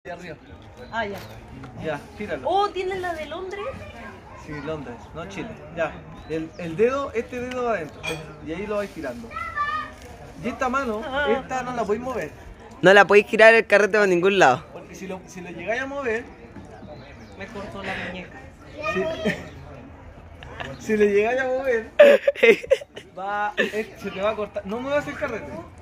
Allá arriba. Ah, ya. Ya, tíralo. Oh, ¿tienes la de Londres? Sí, Londres, no Chile. Ya. El dedo, este dedo va adentro. Y ahí lo vais tirando. Y esta mano, esta no la podéis mover. No la podéis girar el carrete a ningún lado. Porque si lo llegáis a mover, Me cortó la muñeca. si le llegáis a mover, se te va a cortar. No muevas el carrete.